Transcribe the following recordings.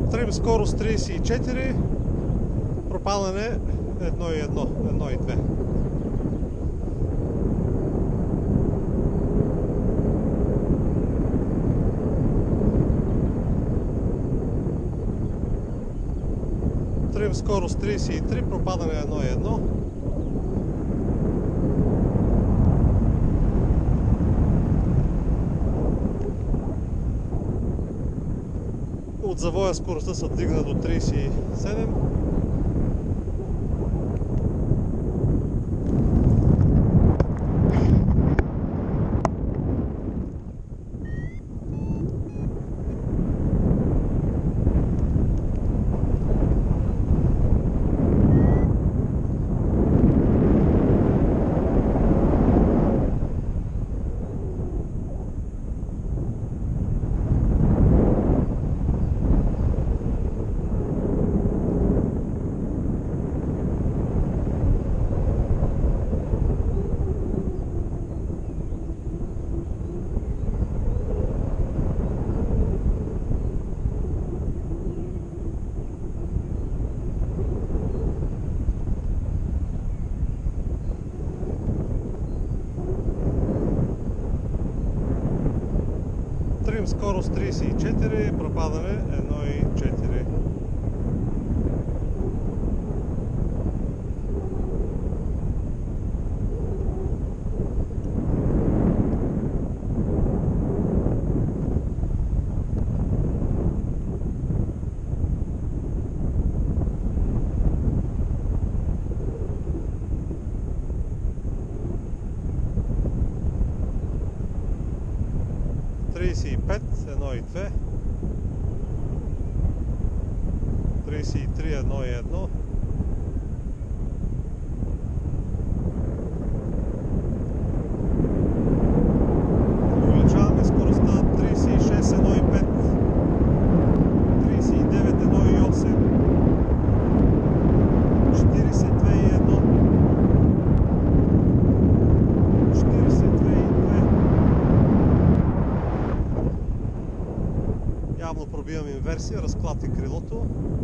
Трим скорост 34, пропадане 1,1, 1,2. Трим скорост 33, пропадане 1,1. От завоя скоростта се вдигна до 37. Трим скорост 34, пропадане 1,4. Тридесет и пет, 1,2. 33, 1,1. Увеличаваме скоростта 36, 1,5. 39, 1,8. 42,1. 42,2. Явно пробивам инверсия, разклати крилото.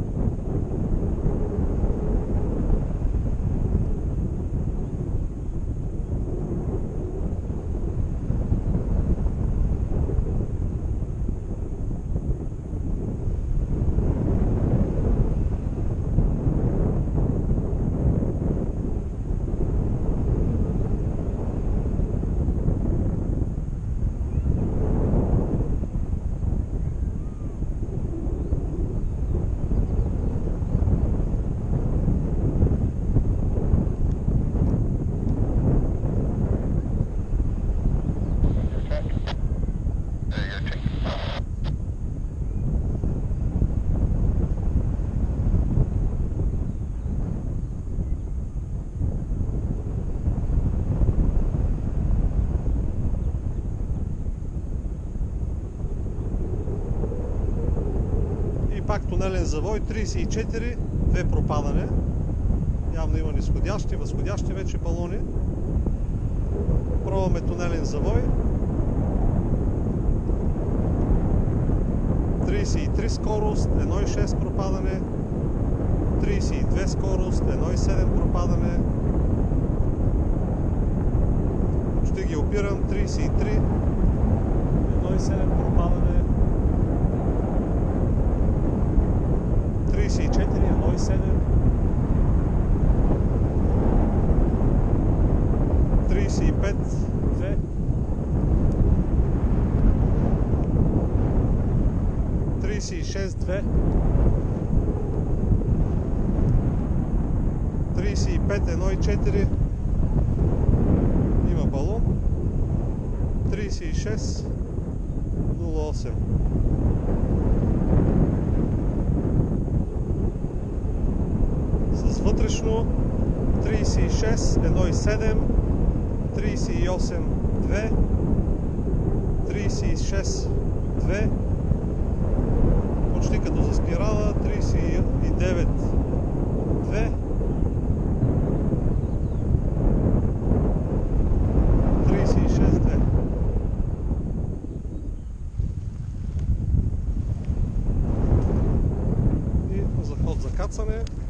Пак тунелен завой, 34, 2 пропадане. Явно има нисходящи, възходящи вече балони. Пробваме тунелен завой. 33 скорост, 1,6 пропадане. 32 скорост, 1,7 пропадане. Ще ги опирам. 33, 1,7 пропадане. 34, 1,7. 35, 2. 36, 2. 35, 1,4. Има балон. 36, 0,8. С вътрешно 36, 1,7. 38, 2. 36, 2. Почти като за спирала. 39, 2. 36, 2. кацане.